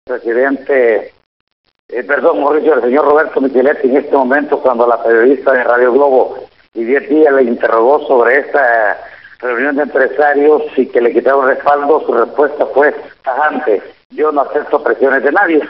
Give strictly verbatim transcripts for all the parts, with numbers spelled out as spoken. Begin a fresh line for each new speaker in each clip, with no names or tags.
presidente, eh, perdón, Mauricio, el señor Roberto Micheletti, en este momento, cuando la periodista de Radio Globo y diez días le interrogó sobre esta reunión de empresarios y que le quitaron respaldo, su respuesta fue tajante: yo no acepto presiones de nadie.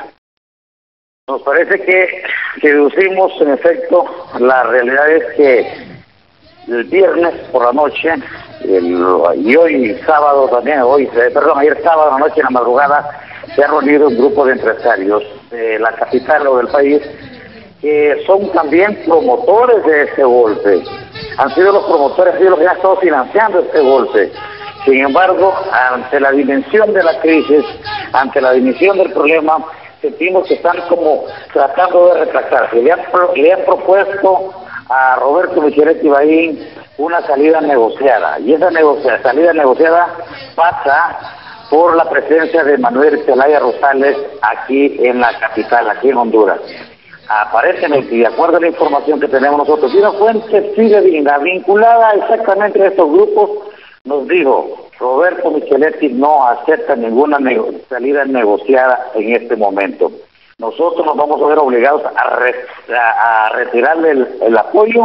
Nos parece que, que deducimos, en efecto, la realidad es que el viernes por la noche, el, y hoy sábado también, hoy, perdón, ayer sábado en la noche, en la madrugada, se ha reunido un grupo de empresarios de la capital o del país que son también promotores de este golpe. Han sido los promotores, han sido los que han estado financiando este golpe. Sin embargo, ante la dimensión de la crisis, ante la dimensión del problema, sentimos que están como tratando de retractarse. Le han, le han propuesto a Roberto Micheletti Bahín una salida negociada, y esa negocia, salida negociada pasa por la presencia de Manuel Zelaya Rosales aquí en la capital, aquí en Honduras. Aparentemente, y de acuerdo a la información que tenemos nosotros, y una fuente fidedigna vinculada exactamente a estos grupos nos dijo: Roberto Micheletti no acepta ninguna nego salida negociada en este momento. Nosotros nos vamos a ver obligados a, re a, a retirarle el, el apoyo,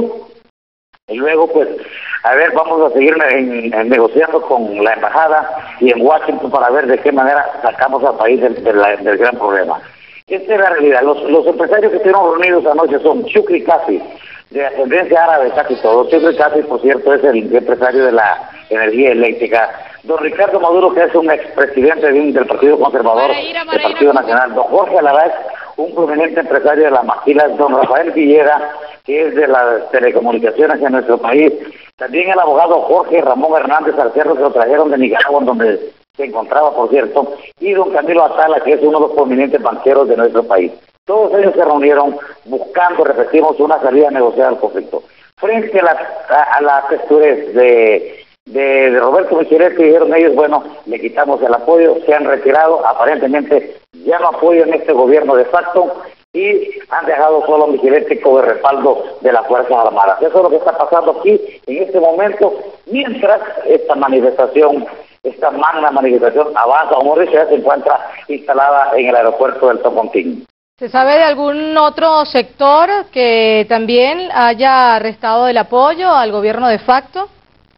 y luego pues, a ver, vamos a seguir en, en negociando con la embajada y en Washington para ver de qué manera sacamos al país del, del, del gran problema. Esta es la realidad. Los, los empresarios que estuvieron reunidos anoche son Shukri Kasi, de ascendencia árabe casi todos. Shukri Kasi, por cierto, es el empresario de la energía eléctrica. Don Ricardo Maduro, que es un expresidente de un, del Partido Conservador, del Partido Nacional. Don Jorge Alarás, un prominente empresario de las maquilas. Don Rafael Villera, que es de las telecomunicaciones en nuestro país. También el abogado Jorge Ramón Hernández Alcerro, que lo trajeron de Nicaragua, donde se encontraba, por cierto, y don Camilo Atala, que es uno de los prominentes banqueros de nuestro país. Todos ellos se reunieron buscando, repetimos, una salida negociada al conflicto. Frente a la, a, a la texturez de, de, de Roberto Micheletti, dijeron ellos: bueno, le quitamos el apoyo, se han retirado, aparentemente ya no apoyan este gobierno de facto, y han dejado solo a Micheletti con el respaldo de las Fuerzas Armadas. Eso es lo que está pasando aquí en este momento, mientras esta manifestación, esta magna manifestación avanza. Mauricio, ya se encuentra instalada en el aeropuerto del Tocontín.
¿Se sabe de algún otro sector que también haya restado el apoyo al gobierno de facto?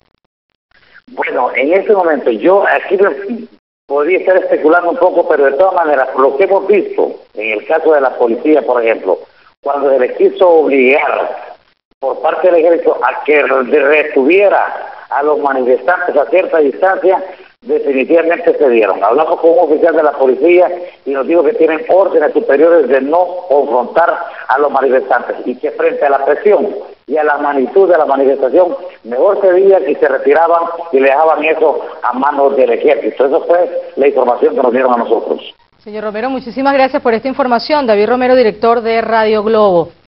Bueno, en este momento yo aquí podría estar especulando un poco, pero de todas maneras, lo que hemos visto en el caso de la policía, por ejemplo, cuando se le quiso obligar por parte del ejército a que retuviera a los manifestantes a cierta distancia, definitivamente se dieron. Hablamos con un oficial de la policía y nos dijo que tienen órdenes superiores de no confrontar a los manifestantes, y que frente a la presión y a la magnitud de la manifestación, mejor sería que se retiraban y le dejaban eso a manos del ejército. Esa fue la información que nos dieron a nosotros.
Señor Romero, muchísimas gracias por esta información. David Romero, director de Radio Globo.